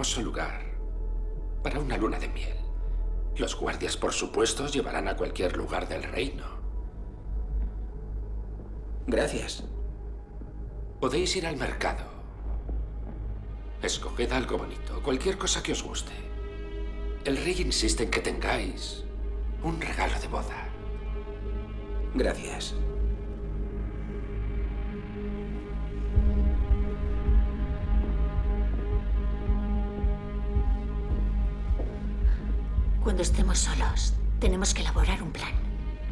maravilloso lugar para una luna de miel. Los guardias, por supuesto, os llevarán a cualquier lugar del reino. Gracias. Podéis ir al mercado. Escoged algo bonito, cualquier cosa que os guste. El rey insiste en que tengáis un regalo de boda. Gracias. Cuando estemos solos, tenemos que elaborar un plan.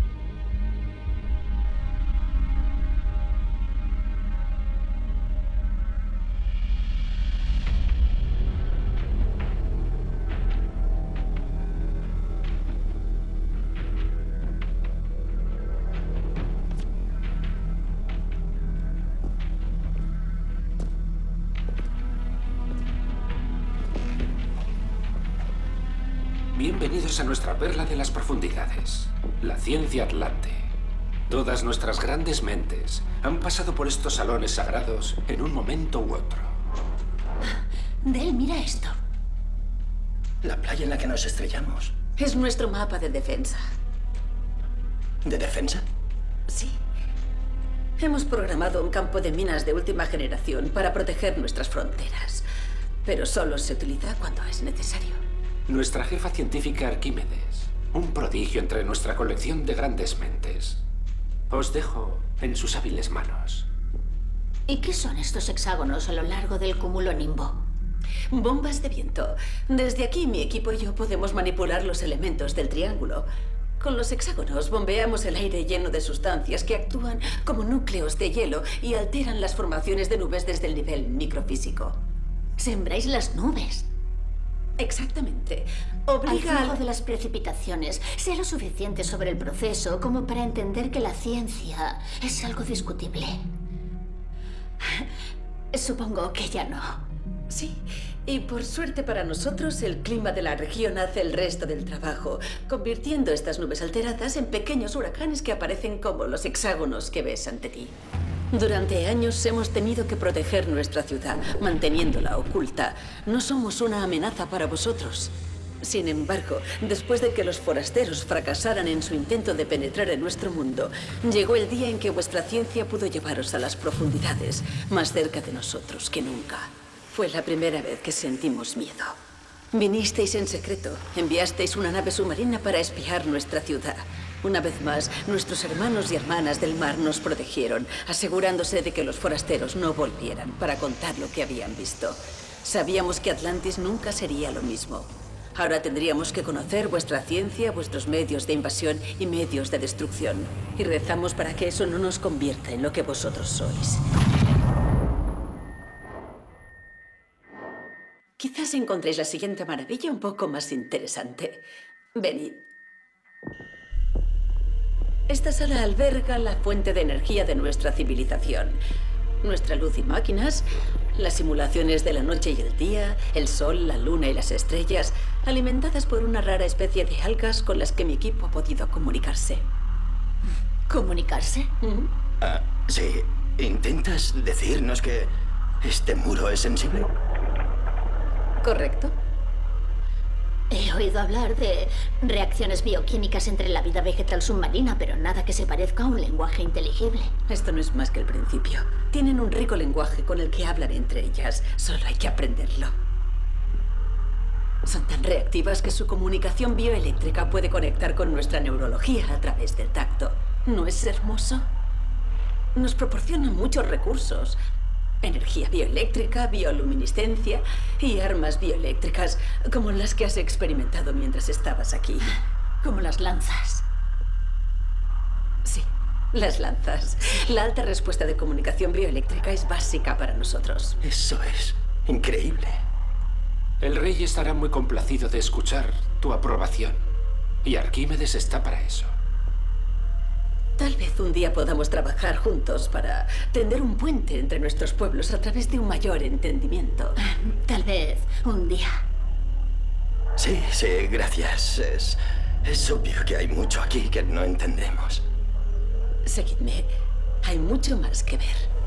Bienvenidos a nuestra perla de las profundidades, la ciencia Atlante. Todas nuestras grandes mentes han pasado por estos salones sagrados en un momento u otro. Del, mira esto. La playa en la que nos estrellamos. Es nuestro mapa de defensa. ¿De defensa? Sí. Hemos programado un campo de minas de última generación para proteger nuestras fronteras. Pero solo se utiliza cuando es necesario. Nuestra jefa científica Arquímedes, un prodigio entre nuestra colección de grandes mentes. Os dejo en sus hábiles manos. ¿Y qué son estos hexágonos a lo largo del cúmulo nimbo? Bombas de viento. Desde aquí mi equipo y yo podemos manipular los elementos del triángulo. Con los hexágonos bombeamos el aire lleno de sustancias que actúan como núcleos de hielo y alteran las formaciones de nubes desde el nivel microfísico. Sembráis las nubes. Exactamente. Obliga al flujo de las precipitaciones. Sé lo suficiente sobre el proceso como para entender que la ciencia es algo discutible. Supongo que ya no. Sí, y por suerte para nosotros, el clima de la región hace el resto del trabajo, convirtiendo estas nubes alteradas en pequeños huracanes que aparecen como los hexágonos que ves ante ti. Durante años hemos tenido que proteger nuestra ciudad, manteniéndola oculta. No somos una amenaza para vosotros. Sin embargo, después de que los forasteros fracasaran en su intento de penetrar en nuestro mundo, llegó el día en que vuestra ciencia pudo llevaros a las profundidades, más cerca de nosotros que nunca. Fue la primera vez que sentimos miedo. Vinisteis en secreto, enviasteis una nave submarina para espiar nuestra ciudad. Una vez más, nuestros hermanos y hermanas del mar nos protegieron, asegurándose de que los forasteros no volvieran para contar lo que habían visto. Sabíamos que Atlantis nunca sería lo mismo. Ahora tendríamos que conocer vuestra ciencia, vuestros medios de invasión y medios de destrucción. Y rezamos para que eso no nos convierta en lo que vosotros sois. Quizás encontréis la siguiente maravilla un poco más interesante. Venid. Esta sala alberga la fuente de energía de nuestra civilización. Nuestra luz y máquinas, las simulaciones de la noche y el día, el sol, la luna y las estrellas, alimentadas por una rara especie de algas con las que mi equipo ha podido comunicarse. ¿Comunicarse? Sí. ¿Intentas decirnos que este muro es sensible? ¿Correcto? He oído hablar de reacciones bioquímicas entre la vida vegetal submarina, pero nada que se parezca a un lenguaje inteligible. Esto no es más que el principio. Tienen un rico lenguaje con el que hablan entre ellas. Solo hay que aprenderlo. Son tan reactivas que su comunicación bioeléctrica puede conectar con nuestra neurología a través del tacto. ¿No es hermoso? Nos proporciona muchos recursos. Energía bioeléctrica, bioluminiscencia y armas bioeléctricas, como las que has experimentado mientras estabas aquí. Como las lanzas. Sí, las lanzas. La alta respuesta de comunicación bioeléctrica es básica para nosotros. Eso es increíble. El rey estará muy complacido de escuchar tu aprobación. Y Arquímedes está para eso. Tal vez un día podamos trabajar juntos para tender un puente entre nuestros pueblos a través de un mayor entendimiento. Tal vez un día. Sí, gracias. Es obvio que hay mucho aquí que no entendemos. Seguidme. Hay mucho más que ver.